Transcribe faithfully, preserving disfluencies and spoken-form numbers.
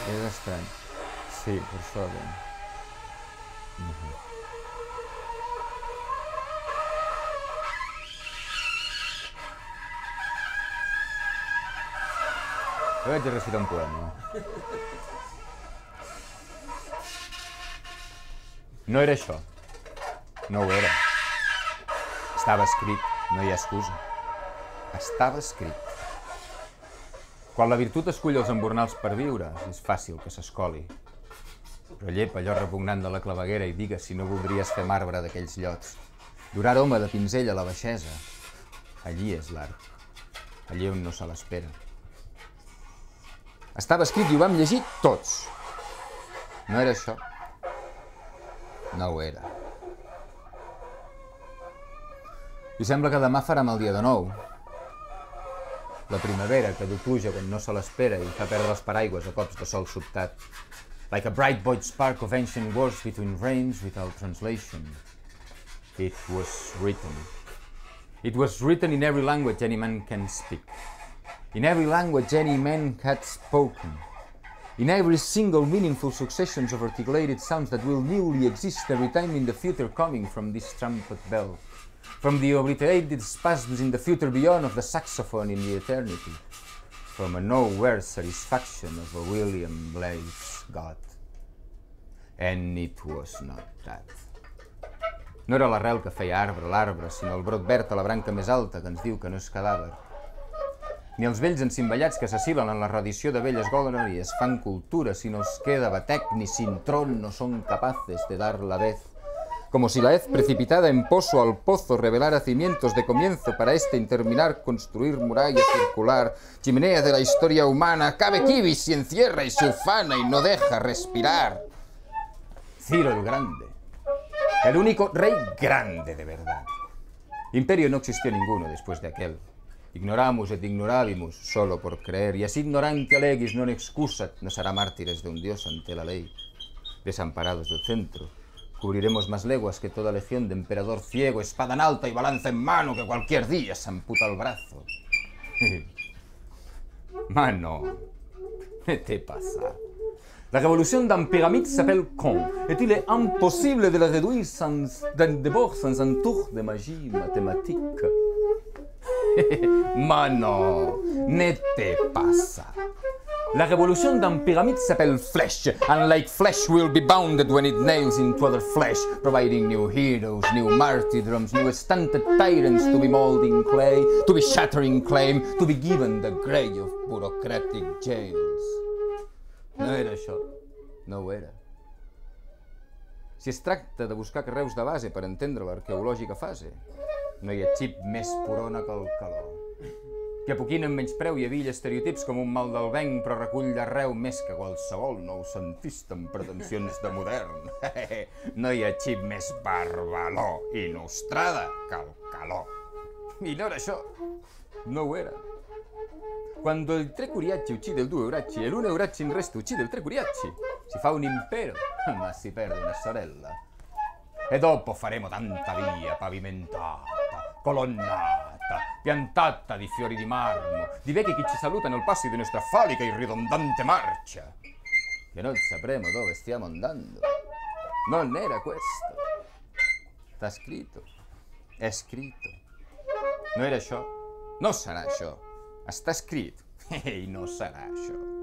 És estrany. Sí, per això bé. Jo vaig a recitar un poema. No era això. No ho era. Estava escrit, no hi ha excusa. Estava escrit. Quan la virtut escull els embornals per viure, és fàcil que s'escoli. Però llepa allò repugnant de la claveguera i digues si no voldries fer marbre d'aquells llots. Donar aroma de pinzell a la baixesa. Allí és l'art. Allí on no se l'espera. Estava escrit i ho vam llegir tots. No era això. No ho era. I sembla que demà farà mal dia de nou. La primavera, que du pluja quan no se l'espera i fa perdre els paraigües a cops de sol sobtat. Like a bright void spark of ancient words between rains without translation. It was written. It was written in every language any man can speak. In every language any man had spoken. In every single meaningful successions of articulated sounds that will newly exist every time in the future coming from this trumpet bell. From the obliterated spasms in the future beyond of the saxophone in the eternity. From a nowhere satisfaction of a William Blake's God. And it was not that. No era l'arrel que feia arbre l'arbre, sinó el brot verd a la branca més alta que ens diu que no és cadàver. Ni els vells encimbellats que s'assilen en la redició de velles gòleries fan cultura si no els queda batec ni cintrón no son capaces de dar la vez. Como si la hez precipitada en pozo al pozo revelara cimientos de comienzo para este interminar construir muralla circular, chimenea de la historia humana, cabe quibis y encierra y se ufana y no deja respirar. Ciro el Grande, el único rey grande de verdad. Imperio no existió ninguno después de aquel. Ignoramos et ignorabimus solo por creer, y así ignorante alegis non excusat, no será mártires de un dios ante la ley. Desamparados del centro, cubriremos más leguas que toda legión de emperador ciego, espada en alta y balanza en mano, que cualquier día se amputa el brazo. Mano, ¿qué te pasa? La révolution d'un pyramide s'appelle con, et il est impossible de la réduire sans, d'abord sans un tour de magie mathématique. Mano, ne te pasa. La révolution d'un pyramide s'appelle flesh, and like flesh will be bounded when it nails into other flesh, providing new heroes, new martyrdoms, new stunted tyrants to be molding clay, to be shattering claim, to be given the grey of bureaucratic jails. No era això, no ho era. Si es tracta de buscar carreus de base per entendre l'arqueològica fase, no hi ha xip més porona que el calor. Que apoquina amb menyspreu i avilla estereotips com un mal del venc, però recull d'arreu més que qualsevol noucentista amb pretensions de modern. No hi ha xip més barbaló i nostrada que el calor. I no era això, no ho era. Quando il tre curiacci uccide il due euracci e l'uno euracci in resto uccide il tre curiacci, si fa un impero, ma si perde una sorella. E dopo faremo tanta via pavimentata, colonnata, piantata di fiori di marmo, di vecchi che ci salutano al passo di nostra falica e ridondante marcia, che non sapremo dove stiamo andando. Non era questo. Sta scritto. È scritto. No era això. No serà això. Està escrit. I no serà això.